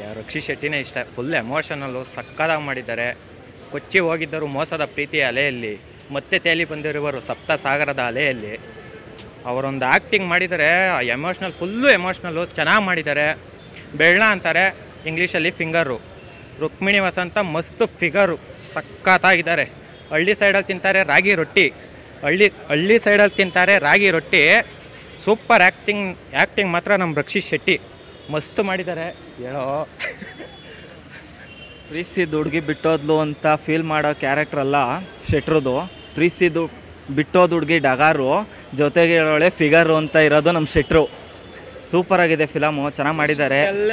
ರಕ್ಷಿತ್ ಶೆಟ್ಟಿನೇ ಇಷ್ಟ. ಫುಲ್ ಎಮೋಷನಲ್ಲು, ಸಕ್ಕದಾಗಿ ಮಾಡಿದ್ದಾರೆ. ಕೊಚ್ಚಿ ಹೋಗಿದ್ದರು ಮೋಸದ ಪ್ರೀತಿಯ ಅಲೆಯಲ್ಲಿ, ಮತ್ತೆ ತೇಲಿ ಬಂದಿರುವರು ಸಪ್ತ ಸಾಗರದ ಅಲೆಯಲ್ಲಿ. ಅವರೊಂದು ಆ್ಯಕ್ಟಿಂಗ್ ಮಾಡಿದ್ದಾರೆ, ಎಮೋಷ್ನಲ್, ಫುಲ್ಲು ಎಮೋಷ್ನಲ್ಲು, ಚೆನ್ನಾಗಿ ಮಾಡಿದ್ದಾರೆ. ಬೆಳ್ಳ ಅಂತಾರೆ ಇಂಗ್ಲೀಷಲ್ಲಿ ಫಿಂಗರು. ರುಕ್ಮಿಣಿ ವಸಂತ ಮಸ್ತ್ ಫಿಗರು, ಸಕ್ಕತ್ತಾಗಿದ್ದಾರೆ. ಹಳ್ಳಿ ಸೈಡಲ್ಲಿ ತಿಂತಾರೆ ರಾಗಿ ರೊಟ್ಟಿ, ಹಳ್ಳಿ ಸೈಡಲ್ಲಿ ತಿಂತಾರೆ ರಾಗಿ ರೊಟ್ಟಿ. ಸೂಪರ್ ಆ್ಯಕ್ಟಿಂಗ್ ಮಾತ್ರ ನಮ್ಮ ರಕ್ಷಿತ್ ಶೆಟ್ಟಿ ಮಸ್ತ್ ಮಾಡಿದ್ದಾರೆ. ಹೇಳೋ ಪ್ರೀತಿಸಿದ ಹುಡುಗಿ ಬಿಟ್ಟೋದ್ಲು ಅಂತ ಫೀಲ್ ಮಾಡೋ ಕ್ಯಾರೆಕ್ಟರ್ ಅಲ್ಲ ಶೆಟ್ರದು. ಪ್ರೀತಿಸಿದ್ದು ಬಿಟ್ಟೋದು ಹುಡುಗಿ ಡಗಾರು, ಜೊತೆಗೆ ಒಳ್ಳೆ ಫಿಗರು ಅಂತ ಇರೋದು ನಮ್ಮ ಶೆಟ್ರು. ಸೂಪರಾಗಿದೆ ಫಿಲಮು, ಚೆನ್ನಾಗಿ ಮಾಡಿದ್ದಾರೆ. ಜಸ್ಟಲ್ಲೇ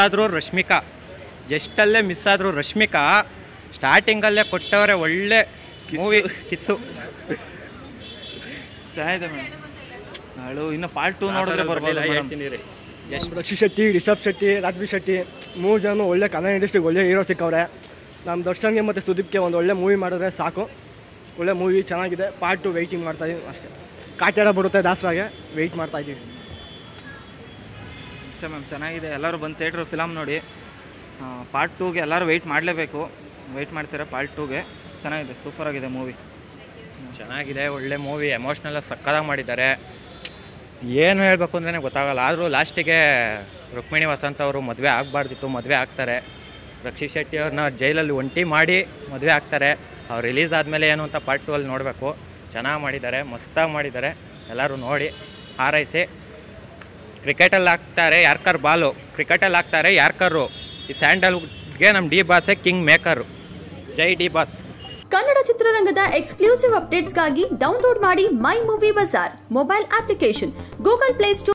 ಮಿಸ್ ಆದರೂ ರಶ್ಮಿಕಾ ಸ್ಟಾರ್ಟಿಂಗಲ್ಲೇ ಕೊಟ್ಟವರೆ ಒಳ್ಳೆ ಮೂವಿ ಕಿಸ್ಸು. ಚೆನ್ನಾಗಿದೆ ಮೇಡಮ್. ನಾಳು ಇನ್ನು ಪಾರ್ಟ್ 2 ನೋಡಿದ್ರೆ ಬರ್ಬೋದು. ರಕ್ಷಿತ್ ಶೆಟ್ಟಿ, ರಿಷಬ್ ಶೆಟ್ಟಿ, ರಾಜ್ಬಿ ಶೆಟ್ಟಿ 3 ಜನ ಒಳ್ಳೆ ಕನ್ನಡ ಇಂಡಸ್ಟ್ರಿಗೆ ಒಳ್ಳೆ ಹೀರೋ ಸಿಕ್ಕವ್ರೆ. ನಮ್ಮ ದರ್ಶನ್ಗೆ ಮತ್ತು ಸುದೀಪ್ಗೆ ಒಂದು ಒಳ್ಳೆ ಮೂವಿ ಮಾಡಿದ್ರೆ ಸಾಕು. ಒಳ್ಳೆ ಮೂವಿ ಚೆನ್ನಾಗಿದೆ. ಪಾರ್ಟ್ 2 ವೆಯ್ಟಿಂಗ್ ಮಾಡ್ತಾಯಿದ್ದೀವಿ ಅಷ್ಟೇ. ಕಾಟ್ಯಾರ ಬರುತ್ತೆ ದಸರಾಗೆ, ವೆಯ್ಟ್ ಮಾಡ್ತಾಯಿದ್ದೀವಿ ಅಷ್ಟೇ ಮ್ಯಾಮ್. ಚೆನ್ನಾಗಿದೆ, ಎಲ್ಲರೂ ಬಂದು ಥಿಯೇಟ್ರ್ ಫಿಲಮ್ ನೋಡಿ. ಪಾರ್ಟ್ 2ಗೆ ಎಲ್ಲರೂ ವೆಯ್ಟ್ ಮಾಡಲೇಬೇಕು. ವೆಯ್ಟ್ ಮಾಡ್ತಾರೆ ಪಾರ್ಟ್ 2ಗೆ. ಚೆನ್ನಾಗಿದೆ, ಸೂಪರಾಗಿದೆ ಮೂವಿ. ಚೆನ್ನಾಗಿದೆ, ಒಳ್ಳೆ ಮೂವಿ. ಎಮೋಷ್ನಲ್ಲ ಸಕ್ಕದಾಗಿ ಮಾಡಿದ್ದಾರೆ. ಏನು ಹೇಳಬೇಕು ಅಂದ್ರೆ ಗೊತ್ತಾಗಲ್ಲ. ಆದರೂ ಲಾಸ್ಟಿಗೆ ರುಕ್ಮಿಣಿ ವಸಂತ ಅವರು ಮದುವೆ ಆಗಬಾರ್ದಿತ್ತು, ಮದುವೆ ಆಗ್ತಾರೆ. ರಕ್ಷಿತ್ ಶೆಟ್ಟಿ ಅವ್ರನ್ನ ಜೈಲಲ್ಲಿ ಒಂಟಿ ಮಾಡಿ ಮದುವೆ ಆಗ್ತಾರೆ. ಅವ್ರು ರಿಲೀಸ್ ಆದಮೇಲೆ ಏನು ಅಂತ ಪಾರ್ಟ್ 2 ಅಲ್ಲಿ ನೋಡಬೇಕು. ಚೆನ್ನಾಗಿ ಮಾಡಿದ್ದಾರೆ, ಮಸ್ತಾಗಿ ಮಾಡಿದ್ದಾರೆ. ಎಲ್ಲರೂ ನೋಡಿ ಹಾರೈಸಿ. ಕ್ರಿಕೆಟಲ್ಲಿ ಹಾಕ್ತಾರೆ ಯಾರ್ಕರ್ ಬಾಲು, ಕ್ರಿಕೆಟಲ್ಲಿ ಹಾಕ್ತಾರೆ ಯಾರ್ಕರು. ಈ ಸ್ಯಾಂಡಲ್ವುಡ್ಗೆ ನಮ್ಮ ಡಿ ಬಾಸೇ ಕಿಂಗ್ ಮೇಕರು. ಜೈ ಡಿ ಬಾಸ್. ಕನ್ನಡ ಚಿತ್ರರಂಗದ ಎಕ್ಸ್ಕ್ಲೂಸಿವ್ ಅಪ್ಡೇಟ್ಸ್ಗಾಗಿ ಡೌನ್ಲೋಡ್ ಮಾಡಿ my movie bazaar mobile application Google Play store